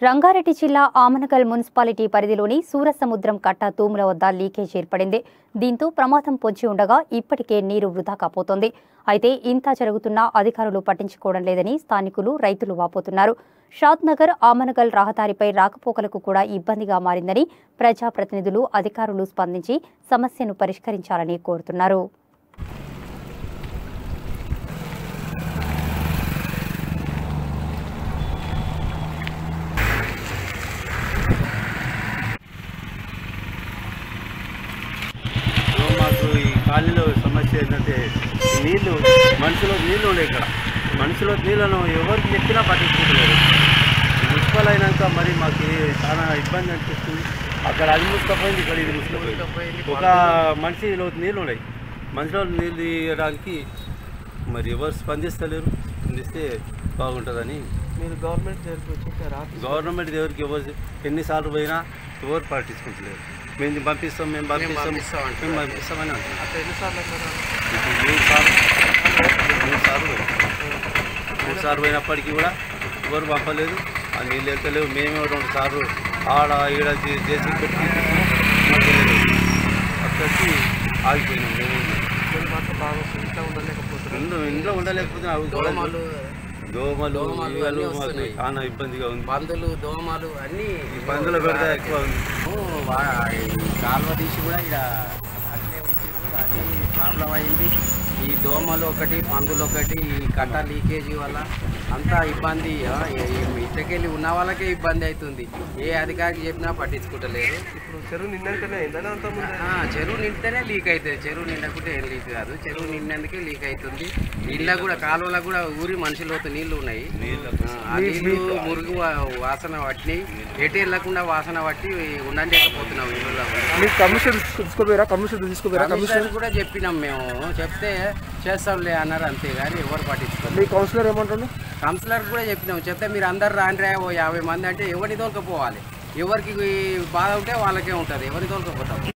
రంగారెడ్డి జిల్లా ఆమనగల్ మున్సిపాలిటీ పరిధిలోని సూరసముద్రం కట్ట తూముల వద్ద లీకేజ్ ఏర్పడింది. దీంతో ప్రమాదం పొంచి ఉండగా ఇప్పటికే నీరు వృధా కాపోతోంది. అయితే ఇంత జరుగుతున్నా అధికారులు పట్టించుకోవడం లేదని స్థానికులు, రైతులు వాపోతున్నారు. షాద్నగర్ ఆమనగల్ రహదారిపై రాకపోకలకు కూడా ఇబ్బందిగా మారిందని ప్రజాప్రతినిధులు, అధికారులు స్పందించి సమస్యను పరిష్కరించాలని కోరుతున్నారు. కాలనీలో సమస్య ఏంటంటే నీళ్లు మనుషులో నీళ్లు ఉన్నాయి. ఇక్కడ మనుషులో నీళ్ళను ఎవరికి చెప్పినా పట్టించుకోలేదు. మున్సిపల్ అయినాక మరి మాకు చాలా ఇబ్బంది అనిపిస్తుంది. అక్కడ అది ముసుకపోయింది, ఇక్కడ ఇది ముసుకపోయింది. ఒక మనిషిలో నీళ్ళు ఉన్నాయి. మనిషిలో నీళ్ళు తీయడానికి మరి ఎవరు స్పందిస్తలేరు. స్పందిస్తే బాగుంటుందని మీరు గవర్నమెంట్ దగ్గరికి ఎవరు ఎన్నిసార్లు పోయినా ఎవరు పట్టించుకుంటలేరు. మేము పంపిస్తామని అంటున్నాం. మూడు సార్లు పోయినప్పటికీ కూడా ఎవరు పంపలేదు. ఆ నీళ్ళు వెళ్తలేవు. మేమే 2 సార్లు ఆడ ఈడ చేసి పెట్టి అక్కడికి ఆగిపోయినాం. ఇంట్లో ఉండలేకపోతే దోమలు చాలా ఇబ్బందిగా ఉంది. పందులు, దోమలు అన్నీ పందుల పెడితే ఎక్కువ ఉంది. కాలువ తీసి కూడా ఇక్కడ అట్లే ఉంటుంది. అది ప్రాబ్లం అయింది. ఈ దోమలు ఒకటి, పందులు ఒకటి, ఈ కట్ట లీకేజీ వల్ల అంతా ఇబ్బంది. ఇటకెళ్ళి ఉన్న వాళ్ళకే ఇబ్బంది అవుతుంది. ఏ అధికారికి చెప్పినా పట్టించుకుంటలేరు. ఇప్పుడు చెరువు నిండితేనే చెరువు నిండితేనే లీక్ అవుతుంది. చెరువు నిండకుంటే ఏం లీక్ కాదు. చెరువు నిండినందుకే లీక్ అవుతుంది. ఇళ్ళ కూడా కాలువలకు కూడా ఊరి మనుషులతో నీళ్లు ఉన్నాయి. ఆ నీళ్లు మురుగు వాసన పట్టినాయి. ఎటు వెళ్ళకుండా వాసన పట్టి ఉండలేకపోతున్నాం ఇళ్ళలో. కమిషన్ కూడా చెప్పినాం మేము. చెప్తే చేస్తాంలే అన్నారు, అంతేగాని ఎవరు పట్టించుకోవాలి. కౌన్సిలర్ ఏమంటారు? కౌన్సిలర్ కూడా చెప్పినాం. చెప్తే మీరు అందరు రాండ్రా 50 మంది అంటే ఎవరిని తోలుకపోవాలి. ఎవరికి బాధ ఉంటే వాళ్ళకే ఉంటుంది. ఎవరిని తోలుకపోతాం.